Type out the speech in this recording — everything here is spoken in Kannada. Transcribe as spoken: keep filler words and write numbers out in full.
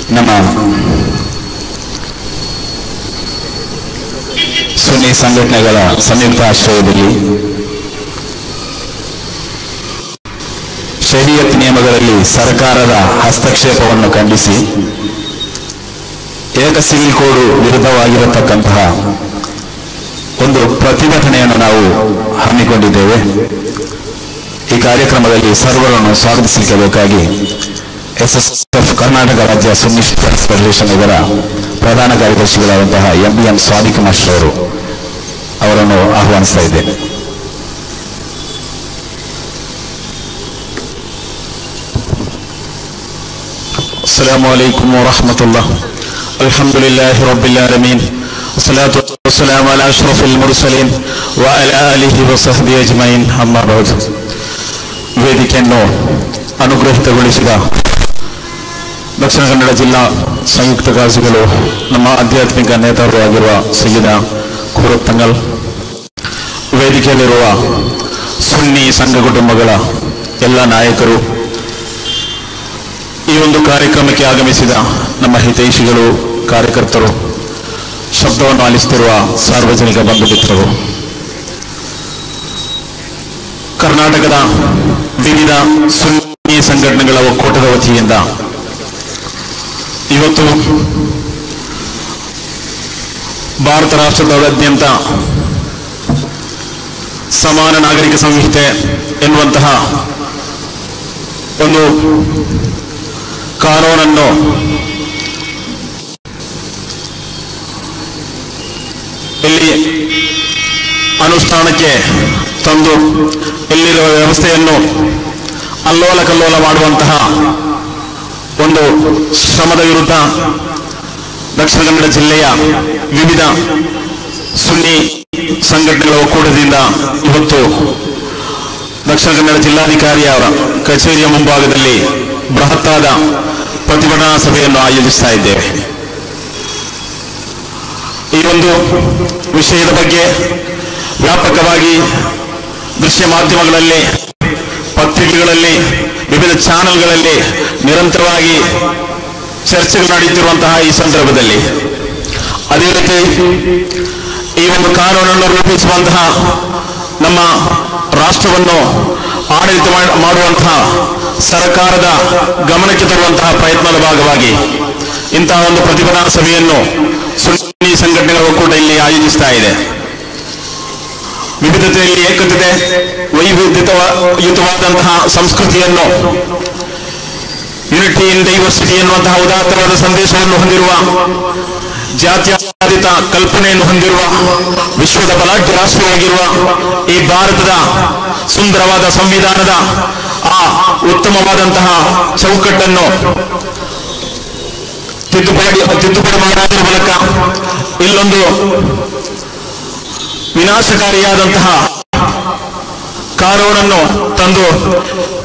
ನಮ್ಮ ಸುನ್ನಿ ಸಂಘಟನೆಗಳ ಸಂಯುಕ್ತ ಆಶ್ರಯದಲ್ಲಿ ಶರೀಯತ್ ನಿಯಮಗಳಲ್ಲಿ ಸರ್ಕಾರದ ಹಸ್ತಕ್ಷೇಪವನ್ನು ಖಂಡಿಸಿ ಏಕ ಸಿವಿಲ್ ಕೋಡ್ ವಿರುದ್ಧವಾಗಿರತಕ್ಕಂತಹ ಒಂದು ಪ್ರತಿಭಟನೆಯನ್ನು ನಾವು ಹಮ್ಮಿಕೊಂಡಿದ್ದೇವೆ. ಈ ಕಾರ್ಯಕ್ರಮದಲ್ಲಿ ಸರ್ವರನ್ನು ಸ್ವಾಗತಿಸಬೇಕಾಗಿ ಎಸ್ ಎಸ್ ಎಫ್ ಕರ್ನಾಟಕ ರಾಜ್ಯ ಸುನ್ನಿ ಫೆಡರೇಷನ್ ಇದರ ಪ್ರಧಾನ ಕಾರ್ಯದರ್ಶಿಗಳಾದಂತಹ M B M Swadiq master ಅವರು ಅವರನ್ನು ಆಹ್ವಾನಿಸ್ತಾ ಇದ್ದೇನೆ. ಅಸ್ಸಲಾಮು ಅಲೈಕುಂ ವರಹಮತುಲ್ಲಾಹ್. ಅಲ್ಹಮ್ದುಲಿಲ್ಲಾಹಿ ರಬ್ಬಿಲ್ ಆಲಮೀನ್. ವಸ್ಸಲಾತು ವಸ್ಸಲಾಮು ಅಲಾ ಅಶ್ರಫಿಲ್ ಮುರ್ಸಲೀನ್ ವ ಅಲಾ ಆಲಿಹಿ ವ ಸಹ್ಬಿಹಿ ಅಜ್ಮഈನ್. ಅಮ್ಮಾ ಬಅದ್. ವೇದಿಕೆಯನ್ನು ಅನುಗ್ರಹಿತಗೊಳಿಸಿದ ದಕ್ಷಿಣ ಕನ್ನಡ ಜಿಲ್ಲಾ ಸಂಯುಕ್ತ ಕಾಜಿಗಳು, ನಮ್ಮ ಆಧ್ಯಾತ್ಮಿಕ ನೇತಾರರು ಆಗಿರುವ ಸಯ್ಯದ ಖುರತ್ತಂಗಲ್, ವೇದಿಕೆಯಲ್ಲಿರುವ ಸುನ್ನಿ ಸಂಘ ಕುಟುಂಬಗಳ ಎಲ್ಲ ನಾಯಕರು, ಈ ಒಂದು ಕಾರ್ಯಕ್ರಮಕ್ಕೆ ಆಗಮಿಸಿದ ನಮ್ಮ ಹಿತೈಷಿಗಳು, ಕಾರ್ಯಕರ್ತರು, ಶಬ್ದವನ್ನು ಆಲಿಸುತ್ತಿರುವ ಸಾರ್ವಜನಿಕ ಬಂಧು ಮಿತ್ರರು, ಕರ್ನಾಟಕದ ವಿವಿಧ ಸುನ್ನಿ ಸಂಘಟನೆಗಳ ಒಕ್ಕೂಟದ ವತಿಯಿಂದ ಇವತ್ತು ಭಾರತ ರಾಷ್ಟ್ರದಾದ್ಯಂತ ಸಮಾನ ನಾಗರಿಕ ಸಂಹಿತೆ ಎನ್ನುವಂತಹ ಒಂದು ಕಾನೂನನ್ನು ಇಲ್ಲಿ ಅನುಷ್ಠಾನಕ್ಕೆ ತಂದು ಇಲ್ಲಿರುವ ವ್ಯವಸ್ಥೆಯನ್ನು ಅಲ್ಲೋಲ ಕಲ್ಲೋಲ ಮಾಡುವಂತಹ ಒಂದು ಶ್ರಮದ ವಿರುದ್ಧ ದಕ್ಷಿಣ ಕನ್ನಡ ಜಿಲ್ಲೆಯ ವಿವಿಧ ಸುನ್ನಿ ಸಂಘಟನೆಗಳ ಒಕ್ಕೂಟದಿಂದ ಇವತ್ತು ದಕ್ಷಿಣ ಕನ್ನಡ ಜಿಲ್ಲಾಧಿಕಾರಿಯವರ ಕಚೇರಿಯ ಮುಂಭಾಗದಲ್ಲಿ ಬೃಹತ್ತಾದ ಪ್ರತಿಭಟನಾ ಸಭೆಯನ್ನು ಆಯೋಜಿಸ್ತಾ ಇದ್ದೇವೆ. ಈ ಒಂದು ವಿಷಯದ ಬಗ್ಗೆ ವ್ಯಾಪಕವಾಗಿ ದೃಶ್ಯ ಮಾಧ್ಯಮಗಳಲ್ಲಿ, ಪತ್ರಿಕೆಗಳಲ್ಲಿ, ವಿವಿಧ ಚಾನೆಲ್ಗಳಲ್ಲಿ ನಿರಂತರವಾಗಿ ಚರ್ಚೆಗಳು ನಡೆಯುತ್ತಿರುವಂತಹ ಈ ಸಂದರ್ಭದಲ್ಲಿ ಅದೇ ರೀತಿ ಈ ಒಂದು ಕಾನೂನನ್ನು ರೂಪಿಸುವಂತಹ ನಮ್ಮ ರಾಷ್ಟ್ರವನ್ನು ಆಡಳಿತ ಮಾಡುವಂತಹ ಸರ್ಕಾರದ ಗಮನಕ್ಕೆ ತರುವಂತಹ ಪ್ರಯತ್ನದ ಭಾಗವಾಗಿ ಇಂತಹ ಒಂದು ಪ್ರತಿಭಟನಾ ಸಭೆಯನ್ನು ಸುನ್ನಿ ಸಂಘಟನೆಗಳ ಒಕ್ಕೂಟ ಇಲ್ಲಿ ಆಯೋಜಿಸ್ತಾ ಇದೆ. ವಿವಿಧತೆಯಲ್ಲಿ ಏಕತೆ, ವೈವಿಧ್ಯಯುತವಾದಂತಹ ಸಂಸ್ಕೃತಿಯನ್ನು, ಯುನಿಟಿ ಇನ್ ಡೈವರ್ಸಿಟಿ ಎನ್ನುವಂತಹ ಉದಾತ್ತವಾದ ಸಂದೇಶವನ್ನು ಹೊಂದಿರುವ, ಜಾತ್ಯತೀತ ಕಲ್ಪನೆಯನ್ನು ಹೊಂದಿರುವ, ವಿಶ್ವದ ಬಲಾಢ್ಯ ರಾಷ್ಟ್ರವಾಗಿರುವ ಈ ಭಾರತದ ಸುಂದರವಾದ ಸಂವಿಧಾನದ ಆ ಉತ್ತಮವಾದಂತಹ ಚೌಕಟ್ಟನ್ನು ತಿದ್ದುಪಡಿ ತಿದ್ದುಪಡಿ ಮಾಡುವುದರ ಮೂಲಕ ಇಲ್ಲೊಂದು ವಿನಾಶಕಾರಿಯಾದಂತಹ ಕಾನೂನನ್ನು ತಂದು